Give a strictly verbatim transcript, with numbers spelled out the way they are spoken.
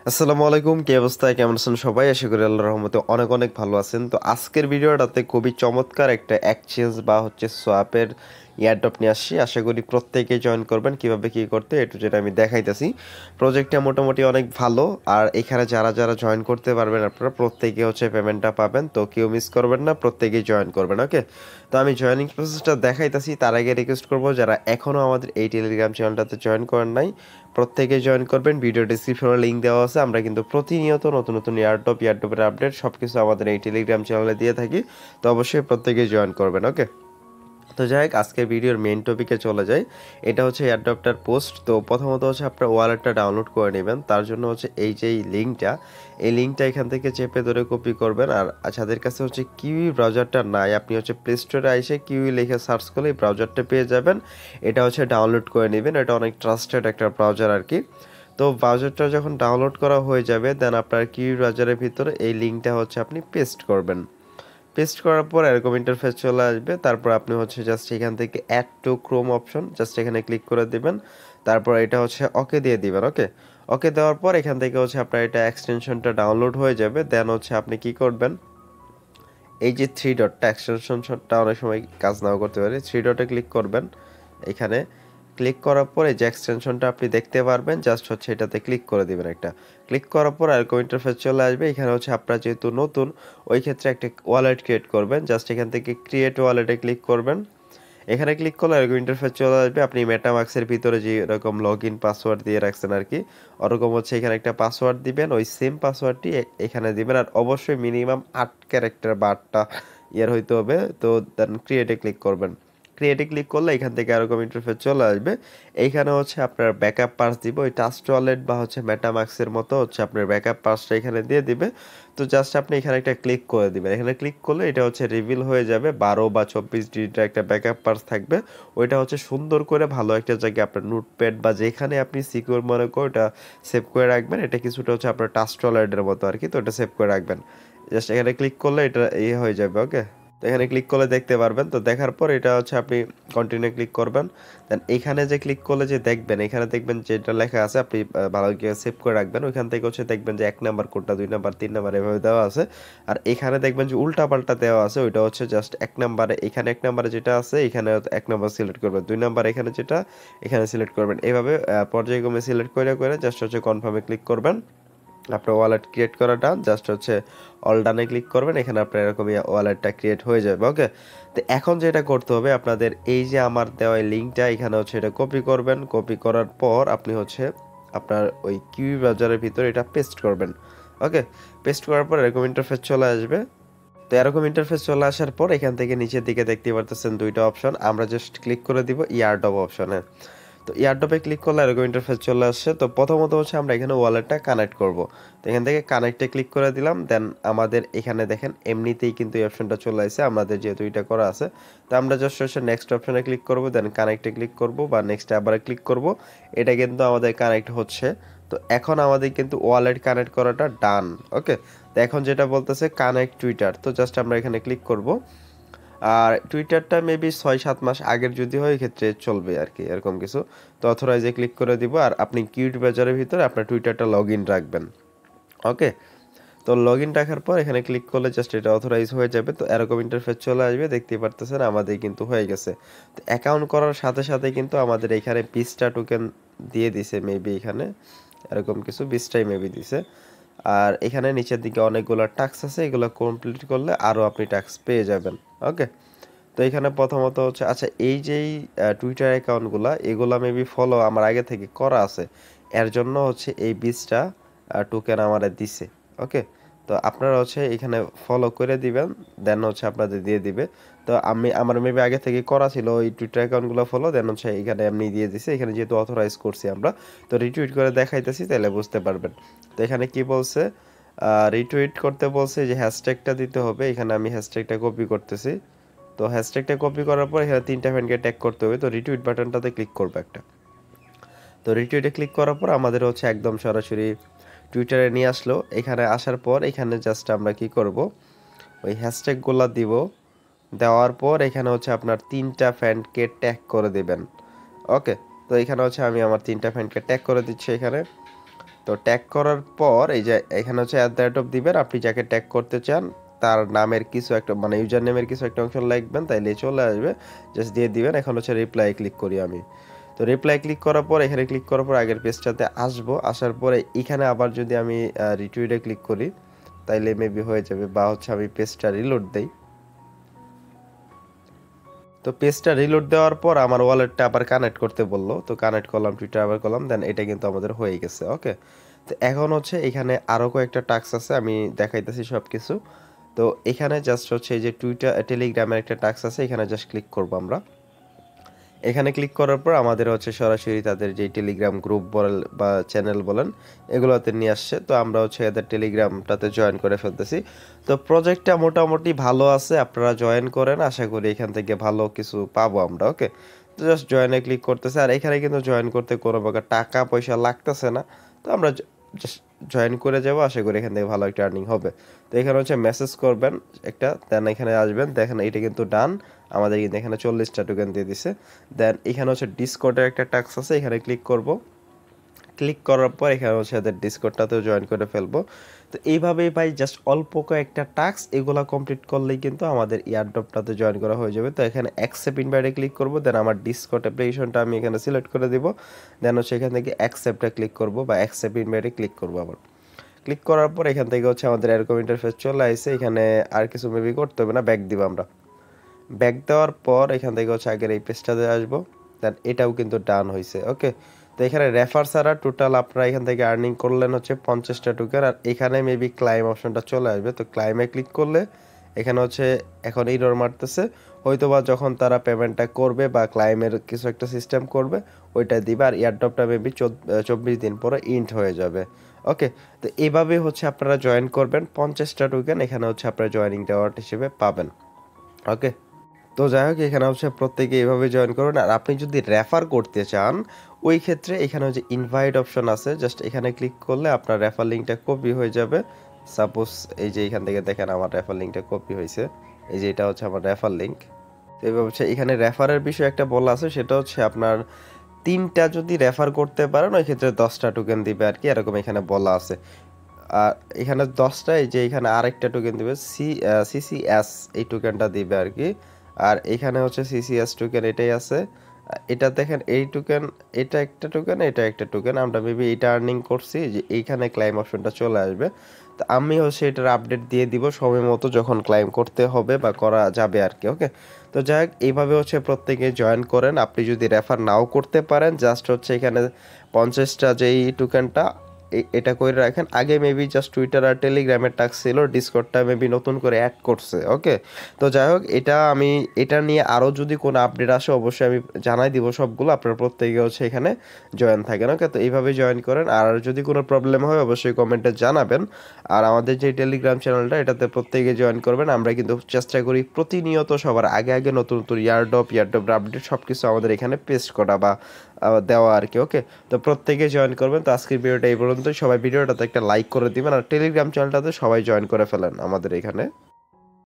আসসালামু আলাইকুম, কি অবস্থা? কেমন আছেন সবাই? আশা করি আল্লাহর রহমতে অনেক অনেক ভালো আছেন। তো আজকের ভিডিওটাতে খুবই চমৎকার একটা এক্সচেঞ্জ বা হচ্ছে সোয়াপের এয়ারড্রপ নিয়ে আসছি। আশা করি প্রত্যেকেই জয়েন করবেন। কিভাবে কি করতে একটু যেটা আমি দেখাইতেছি। প্রজেক্টটা মোটামুটি অনেক ভালো, আর এখানে যারা যারা জয়েন করতে পারবেন আপনারা প্রত্যেকে হচ্ছে পেমেন্টটা পাবেন। তো কেউ মিস করবেন না, প্রত্যেকেই জয়েন করবেন। ওকে, তো আমি জয়েনিং প্রসেসটা দেখাইতেছি। তার আগে রিকোয়েস্ট করবো, যারা এখনও আমাদের এই টেলিগ্রাম চ্যানেলটাতে জয়েন করেন নাই প্রত্যেকে জয়েন করবেন। ভিডিও ডিসক্রিপশনে লিঙ্ক দেওয়া আছে। আমরা কিন্তু প্রতিনিয়ত নতুন নতুন এয়ারড্রপ এয়ারড্রপের আপডেট সব কিছু আমাদের এই টেলিগ্রাম চ্যানেলে দিয়ে থাকি। তো অবশ্যই প্রত্যেকে জয়েন করবেন। ওকে, তো যাই হোক, আজকের ভিডিওর মেইন টপিকে চলে যাই। এটা হচ্ছে এয়ারড্রপটার পোস্ট। তো প্রথমত হচ্ছে আপনার ওয়ালেটটা ডাউনলোড করে নেবেন। তার জন্য হচ্ছে এই যে এই লিঙ্কটা, এই লিঙ্কটা এখান থেকে চেপে ধরে কপি করবেন। আর যাদের কাছে হচ্ছে কিউই ব্রাউজারটা নাই, আপনি হচ্ছে প্লে স্টোরে এসে কিউই লিখে সার্চ করলে এই ব্রাউজারটা পেয়ে যাবেন। এটা হচ্ছে ডাউনলোড করে নেবেন। এটা অনেক ট্রাস্টেড একটা ব্রাউজার আর কি। তো ব্রাউজারটা যখন ডাউনলোড করা হয়ে যাবে, দেন আপনার কিউই ব্রাউজারের ভিতরে এই লিঙ্কটা হচ্ছে আপনি পেস্ট করবেন। পেস্ট করার পর এরকম ইন্টারফেস চলে আসবে। তারপর আপনি হচ্ছে জাস্ট এখান থেকে add to Chrome option just এখানে ক্লিক করে দিবেন। তারপর এটা হচ্ছে ওকে দিয়ে দিবেন। ওকে, ওকে দেওয়ার পর এখান থেকে হচ্ছে আপনার এটা এক্সটেনশনটা ডাউনলোড হয়ে যাবে। দেন হচ্ছে আপনি কি করবেন, এই যে থ্রি ডটটা, এক্সটেনশনটা অনেক সময় কাজ নাও করতে পারে, থ্রি ডটে ক্লিক করবেন। এখানে ক্লিক করার পরে যে এক্সটেনশনটা আপনি দেখতে পারবেন, জাস্ট হচ্ছে এটাতে ক্লিক করে দিবেন। একটা ক্লিক করার পর এরকম ইন্টারফেস চলে আসবে। এখানে হচ্ছে আপনারা যেহেতু নতুন, ওই ক্ষেত্রে একটা ওয়ালেট ক্রিয়েট করবেন। জাস্ট এখান থেকে ক্রিয়েট ওয়ালেটে ক্লিক করবেন। এখানে ক্লিক করলে এরকম ইন্টারফেস চলে আসবে। আপনি মেটামাক্সের ভিতরে যে এরকম লগ ইন পাসওয়ার্ড দিয়ে রাখছেন আর কি, ওরকম হচ্ছে এখানে একটা পাসওয়ার্ড দিবেন। ওই সেম পাসওয়ার্ডটি এখানে দিবেন। আর অবশ্যই মিনিমাম আট ক্যারেক্টার বা আটটা ইয়ার হইতে হবে। তো দেন ক্রিয়েটে ক্লিক করবেন। ক্রিয়েটে ক্লিক করলে এখান থেকে এরকম ইন্টারফেস চলে আসবে। এইখানে হচ্ছে আপনার ব্যাকআপ পাস দিব, ওই ট্রাস্ট ওয়ালেট বা হচ্ছে মেটামাক্সের মতো হচ্ছে আপনার ব্যাকআপ পাসটা এখানে দিয়ে দিবে। তো জাস্ট আপনি এখানে একটা ক্লিক করে দিবেন। এখানে ক্লিক করলে এটা হচ্ছে রিভিল হয়ে যাবে। বারো বা চব্বিশ ডিজিটের একটা ব্যাকআপ পাস থাকবে। ওইটা হচ্ছে সুন্দর করে ভালো একটা জায়গায় আপনার নোটপ্যাড বা যেখানে আপনি সিকিউর মনে করে ওটা সেভ করে রাখবেন। এটা কিছুটা হচ্ছে আপনার ট্রাস্ট ওয়ালেটের মতো আর কি। তো এটা সেভ করে রাখবেন। জাস্ট এখানে ক্লিক করলে এটা ইয়ে হয়ে যাবে। ওকে, তো এখানে ক্লিক করলে দেখতে পারবেন। তো দেখার পর এটা হচ্ছে আপনি কন্টিনিউ ক্লিক করবেন। দেন এখানে যে ক্লিক করলে যে দেখবেন, এখানে দেখবেন যেটা লেখা আছে আপনি আহ, ভালো করে সেভ করে রাখবেন। ওইখান থেকে হচ্ছে দেখবেন যে এক নাম্বার কোডটা, দুই নাম্বার, তিন নাম্বার এভাবে দেওয়া আছে। আর এখানে দেখবেন যে উল্টা পাল্টা দেওয়া আছে। ওইটা হচ্ছে জাস্ট এক নাম্বারে, এখানে এক নাম্বারে যেটা আছে এখানে এক নাম্বার সিলেক্ট করবেন, দুই নাম্বার এখানে যেটা এখানে সিলেক্ট করবেন। এইভাবে আহ, পর্যায়ক্রমে সিলেক্ট করে করে জাস্ট হচ্ছে কনফার্মে ক্লিক করবেন। আপনার ওয়ালেট ক্রিয়েট করা ডান, জাস্ট হচ্ছে অল ডানে ক্লিক করবেন। এখানে আপনার এরকমই ওয়ালেটটা ক্রিয়েট হয়ে যাবে। ওকে, তো এখন যেটা করতে হবে আপনাদের, এই যে আমার দেওয়া লিঙ্কটা এখানে হচ্ছে এটা কপি করবেন। কপি করার পর আপনি হচ্ছে আপনার ওই কিউই ব্রাউজারের ভিতরে এটা পেস্ট করবেন। ওকে, পেস্ট করার পর এরকম ইন্টারফেস চলে আসবে। তো এরকম ইন্টারফেস চলে আসার পর এখান থেকে নিচের দিকে দেখতে পারতেছেন দুইটা অপশন। আমরা জাস্ট ক্লিক করে দিব ইয়ারড্রপ অপশনে। তো এয়ারড্রপে ক্লিক করলে এরকম ইন্টারফেস চলে আসছে। তো প্রথমত হচ্ছে আমরা এখানে ওয়ালেটটা কানেক্ট করব। তো এখান থেকে কানেক্টে ক্লিক করে দিলাম। দেন আমাদের এখানে দেখেন এমনিতেই কিন্তু এই অপশনটা চলে আসছে আমাদের যেহেতু এটা করা আছে। তো আমরা জাস্ট হচ্ছে নেক্সট অপশনে ক্লিক করব, দেন কানেক্টে ক্লিক করব বা নেক্সট আবার ক্লিক করব। এটা কিন্তু আমাদের কানেক্ট হচ্ছে। তো এখন আমাদের কিন্তু ওয়ালেট কানেক্ট করাটা ডান। ওকে, তো এখন যেটা বলতেছে কানেক্ট টুইটার, তো জাস্ট আমরা এখানে ক্লিক করব। আর টুইটারটা মেবি ছয় সাত মাস আগের যদি হয় ক্ষেত্রে চলবে আর কি, এরকম কিছু। তো অথরাইজে ক্লিক করে দিব। আর আপনি কিউট বাজারের ভিতরে আপনার টুইটারটা লগ ইন রাখবেন। ওকে, তো লগ ইন রাখার পর এখানে ক্লিক করলে জাস্ট এটা অথরাইজ হয়ে যাবে। তো এরকম ইন্টারফেস চলে আসবে, দেখতেই পারতেছেন আমাদের কিন্তু হয়ে গেছে। তো অ্যাকাউন্ট করার সাথে সাথে কিন্তু আমাদের এখানে বিশটা টোকেন দিয়ে দিছে মেবি, এখানে এরকম কিছু বিশটাই মেবি দিছে। আর এখানে নিচের দিকে অনেকগুলো টাস্ক আছে, এগুলো কমপ্লিট করলে আরও আপনি টাস্ক পেয়ে যাবেন। ওকে, তো এখানে প্রথমত হচ্ছে আচ্ছা, এই যেই টুইটার অ্যাকাউন্টগুলো এগুলো মেবি ফলো আমার আগে থেকে করা আছে, এর জন্য হচ্ছে এই বিশটা টোকেন আমাদের দিছে। ওকে, তো আপনারা হচ্ছে এখানে ফলো করে দিবেন, দেন হচ্ছে আপনাদের দিয়ে দিবে। তো আমি আমার মেবি আগে থেকে করা ছিল ওই টুইটার অ্যাকাউন্টগুলো ফলো, দেন হচ্ছে এখানে এমনি দিয়ে দিছে। এখানে যেহেতু অথরাইজ করছি আমরা, তো রিটুইট করে দেখাইতেছি তাহলে বুঝতে পারবেন। তো এখানে কি বলছে, রিটুইট করতে বলছে যে হ্যাশট্যাগটা দিতে হবে। এখানে আমি হ্যাশট্যাগটা কপি করতেছি। তো হ্যাশট্যাগটা কপি করার পর এখানে তিনটা ফ্যানকে ট্যাগ করতে হবে। তো রিটুইট বাটনটাতে ক্লিক করবে একটা। তো রিটুইটে ক্লিক করার পর আমাদের হচ্ছে একদম সরাসরি টুইটারে নিয়ে আসলো। এখানে আসার পর এখানে জাস্ট আমরা কি করব, ওই হ্যাশট্যাগুলো দিব। দেওয়ার পর এখানে হচ্ছে আপনার তিনটা ফ্যানকে ট্যাগ করে দিবেন। ওকে, তো এখানে হচ্ছে আমি আমার তিনটা ফ্যানকে ট্যাগ করে দিচ্ছি এখানে। তো ট্যাগ করার পর এই যে এখানে হচ্ছে অ্যাট দ্য রেট অফ দিবেন, আপনি যাকে ট্যাগ করতে চান তার নামের কিছু একটা মানে ইউজার নেমের কিছু একটা অংশ লিখবেন, তাইলে চলে আসবে, জাস্ট দিয়ে দিবেন। এখন হচ্ছে রিপ্লাই ক্লিক করি আমি। তো রিপ্লাই ক্লিক করার পর এখানে ক্লিক করার পর আগের পেজটাতে আসবো, আসার পরে এখানে আবার যদি আমি রিটুইটে ক্লিক করি তাইলে মেবি হয়ে যাবে, বা হচ্ছে আমি পেজটা রিলোড দেই। তো পেজটা রিলোড দেওয়ার পর আমার ওয়ালেটটা আবার কানেক্ট করতে বললো, তো কানেক্ট করলাম, টুইটার আবার করলাম, দেন এটা কিন্তু আমাদের হয়ে গেছে। ওকে, তো এখন হচ্ছে এখানে আরও কয়েকটা টাস্ক আছে, আমি দেখাইতেছি সব কিছু। তো এখানে জাস্ট হচ্ছে এই যে টুইটার টেলিগ্রামের একটা টাস্ক আছে, এখানে জাস্ট ক্লিক করবো আমরা। এখানে ক্লিক করার পর আমাদের হচ্ছে সরাসরি তাদের যে টেলিগ্রাম গ্রুপ বলেন বা চ্যানেল বলেন এগুলোতে নিয়ে আসছে। তো আমরা হচ্ছে এদের টেলিগ্রামটাতে জয়েন করে ফেলতেছি। তো প্রজেক্টটা মোটামুটি ভালো আছে, আপনারা জয়েন করেন, আশা করি এখান থেকে ভালো কিছু পাবো আমরা। ওকে, তো জাস্ট জয়েনে ক্লিক করতেছে, আর এখানে কিন্তু জয়েন করতে কোনো প্রকার টাকা পয়সা লাগতেছে না। তো আমরা জাস্ট জয়েন করে যাবো, আশা করি এখান থেকে ভালো একটা আর্নিং হবে। তো এখানে হচ্ছে মেসেজ করবেন একটা, দেন এখানে আসবেন, দেখেন এটা কিন্তু ডান, আমাদের কিন্তু এখানে চল্লিশটা টোকেন দিয়ে দিছে। দেন এখানে হচ্ছে ডিসকর্ডের একটা টাস্ক আছে, এখানে ক্লিক করব। ক্লিক করার পর এখানে হচ্ছে এদের ডিসকর্ডটাতেও জয়েন করে ফেলবো। তো এইভাবেই ভাই জাস্ট অল্প কয়েকটা টাস্ক এগুলা কমপ্লিট করলেই কিন্তু আমাদের এয়ারড্রপটাতে জয়েন করা হয়ে যাবে। তো এখানে অ্যাকসেপ্ট ইনভাইটে ক্লিক করব, দেন আমার ডিসকর্ড অ্যাপ্লিকেশনটা আমি এখানে সিলেক্ট করে দিব, দেন হচ্ছে এখান থেকে অ্যাকসেপ্টে ক্লিক করব বা অ্যাকসেপ্ট ইনভাইটে ক্লিক করব। আবার ক্লিক করার পর এখান থেকে হচ্ছে আমাদের এরকম ইন্টারফেস চলে আসছে, এখানে আর কিছু মেবি করতে হবে না, ব্যাক দিব আমরা। ব্যাক দেওয়ার পর এখান থেকে হচ্ছে আগের এই পেজটাতে আসবো, দেন এটাও কিন্তু ডান হয়েছে। ওকে, তো এখানে রেফার ছাড়া টোটাল আপনারা এখান থেকে আর্নিং করলেন হচ্ছে পঞ্চাশটা টোকেন, আর এখানে মেবি ক্লাইম অপশনটা চলে আসবে। তো ক্লাইমে ক্লিক করলে এখানে হচ্ছে এখন ইরর মারতেছে, হয়তোবা যখন তারা পেমেন্টটা করবে বা ক্লাইমের কিছু একটা সিস্টেম করবে ওইটা দিবে, আর এয়ারড্রপটা মেবি চব্বিশ দিন পরে ইন্ট হয়ে যাবে। ওকে, তো এইভাবে হচ্ছে আপনারা জয়েন করবেন, পঞ্চাশটা টোকেন এখানে হচ্ছে আপনারা জয়েনিং রিওয়ার্ড হিসেবে পাবেন। ওকে, তো যাই হোক এখানে হচ্ছে প্রত্যেকে এইভাবে জয়েন করুন। আর আপনি যদি রেফার করতে চান ওই ক্ষেত্রে এখানে হচ্ছে ইনভাইট অপশন আছে, জাস্ট এখানে ক্লিক করলে আপনার রেফার লিঙ্কটা কপি হয়ে যাবে। সাপোজ এই যে এখান থেকে দেখেন আমার রেফার লিঙ্কটা কপি হয়েছে, এই যে এটা হচ্ছে আমার রেফার লিঙ্ক। তো এইভাবে হচ্ছে এখানে রেফারের বিষয়ে একটা বলা আছে, সেটা হচ্ছে আপনার তিনটা যদি রেফার করতে পারেন ওই ক্ষেত্রে দশটা টোকেন দিবে আর কি, এরকম এখানে বলা আছে। আর এখানে দশটা, এই যে এখানে আরেকটা টোকেন দিবে সি সিসিএস, এই টোকেনটা দিবে আর কি। আর এখানে হচ্ছে সিসিএস টোকেন এটাই আছে, এটা দেখেন এই টোকেন, এটা একটা টোকেন, এটা একটা টোকেন, আমরা মেবি এটা আর্নিং করছি, যে এইখানে ক্লাইম অপশনটা চলে আসবে। তো আমি হচ্ছে এটার আপডেট দিয়ে দিব সময় মতো যখন ক্লাইম করতে হবে বা করা যাবে আর কি। ওকে, তো যাই হোক এইভাবে হচ্ছে প্রত্যেকে জয়েন করেন। আপনি যদি রেফার নাও করতে পারেন জাস্ট হচ্ছে এখানে পঞ্চাশটা যেই টোকেনটা এটা করে রাখেন। আগে মেবি জাস্ট টুইটার আর টেলিগ্রামের টাস্ক ছিল, ডিসকর্ডটা মেবি নতুন করে অ্যাড করছে। ওকে, তো যাই হোক এটা আমি এটা নিয়ে আরও যদি কোনো আপডেট আসে অবশ্যই আমি জানাই দিব সবগুলো, আপনারা প্রত্যেকে হচ্ছে এখানে জয়েন থাকেন। ওকে, তো এইভাবে জয়েন করেন, আর যদি কোনো প্রবলেম হয় অবশ্যই কমেন্টে জানাবেন। আর আমাদের যে টেলিগ্রাম চ্যানেলটা এটাতে প্রত্যেকে জয়েন করবেন, আমরা কিন্তু চেষ্টা করি প্রতিনিয়ত সবার আগে আগে নতুন নতুন ইয়ারড্রপ ইয়ারড্রপ আপডেট সব কিছু আমাদের এখানে পেস্ট করা বা দেওয়া আর কি। ওকে, তো প্রত্যেকে জয়েন করবেন। তো আজকের ভিডিওটা এই পর্যন্ত, সবাই ভিডিওটাতে একটা লাইক করে দিবেন, আর টেলিগ্রাম চ্যানেলটাতে সবাই জয়েন করে ফেলেন আমাদের এখানে।